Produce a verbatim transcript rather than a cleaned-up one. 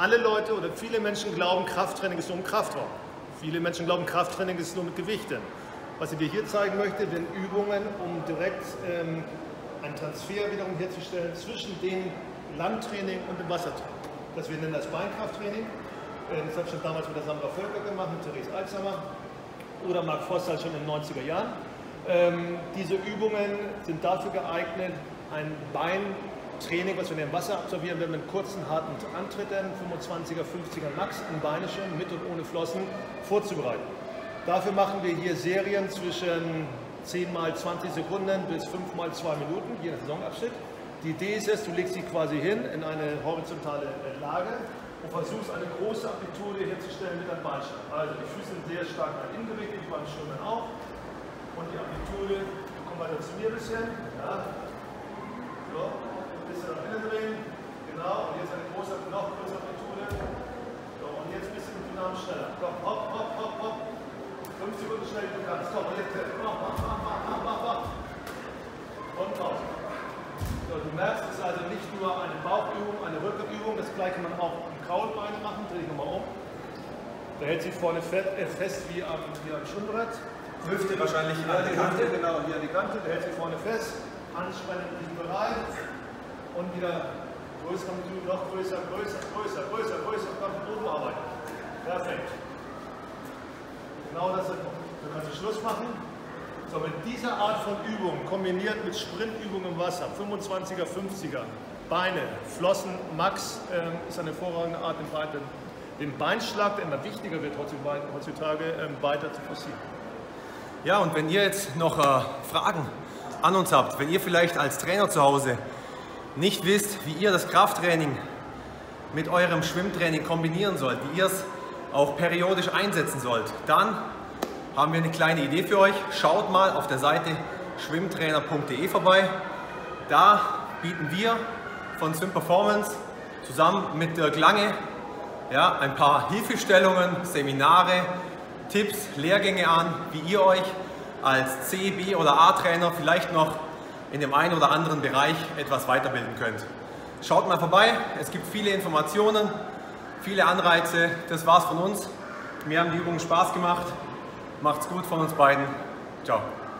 alle Leute oder viele Menschen glauben, Krafttraining ist nur im Kraftraum. Viele Menschen glauben, Krafttraining ist nur mit Gewichten. Was ich dir hier zeigen möchte, sind Übungen, um direkt ähm, einen Transfer wiederum herzustellen zwischen dem Landtraining und dem Wassertraining. Das wir nennen das Beinkrafttraining. Äh, das habe ich schon damals mit der Sandra Völker gemacht, mit Therese Alzheimer oder Marc Foster schon in den neunziger Jahren. Ähm, diese Übungen sind dafür geeignet, ein Beintraining, was wir im Wasser absolvieren, wenn wir mit kurzen, harten Antritten, fünfundzwanziger, fünfziger Max in Beine schon, mit und ohne Flossen, vorzubereiten. Dafür machen wir hier Serien zwischen zehn mal zwanzig Sekunden bis fünf mal zwei Minuten, je nach Saisonabschnitt. Die Idee ist es, du legst sie quasi hin in eine horizontale Lage und versuchst eine große Amplitude herzustellen mit deinem Beinschlag. Also die Füße sind sehr stark nach innen gerichtet, beim Schwimmen auch. Und die Amplitude, komm weiter zu mir ein bisschen. Ja. So, ein bisschen nach innen drehen. Genau, und jetzt eine große, noch größere Amplitude. So, und jetzt ein bisschen dynamisch schneller. Komm, hopp, hopp, hopp, hopp. fünf Sekunden schnell, du kannst. Komm, und jetzt mach, mach, mach, mach, mach, mach. Und Pause. So, du merkst, es ist also nicht nur eine Bauchübung, eine Rückenübung. Das gleiche kann man auch im Kraulbeine machen. Dreh ich nochmal um. Da hält sich vorne fest wie am, wie am Schwimmbrett. Hüfte wahrscheinlich an die Kante, genau, hier an die Kante, der hält sich vorne fest, anspannen in diesem Bereich und wieder größer, noch größer, größer, größer, größer, größer, komm, oben arbeiten. Perfekt. Genau das ist, du kannst Schluss machen. So, mit dieser Art von Übung kombiniert mit Sprintübungen im Wasser, fünfundzwanziger, fünfziger, Beine, Flossen, Max, ähm, ist eine hervorragende Art, den, Bein, den Beinschlag, der immer wichtiger wird heutzutage, ähm, weiter zu forcieren. Ja, und wenn ihr jetzt noch äh, Fragen an uns habt, wenn ihr vielleicht als Trainer zu Hause nicht wisst, wie ihr das Krafttraining mit eurem Schwimmtraining kombinieren sollt, wie ihr es auch periodisch einsetzen sollt, dann haben wir eine kleine Idee für euch. Schaut mal auf der Seite schwimmtrainer punkt de vorbei. Da bieten wir von Swim Performance zusammen mit Dirk Lange ja, ein paar Hilfestellungen, Seminare, Tipps, Lehrgänge an, wie ihr euch als C, B oder A-Trainer vielleicht noch in dem einen oder anderen Bereich etwas weiterbilden könnt. Schaut mal vorbei, es gibt viele Informationen, viele Anreize. Das war's von uns. Mir haben die Übungen Spaß gemacht. Macht's gut von uns beiden. Ciao.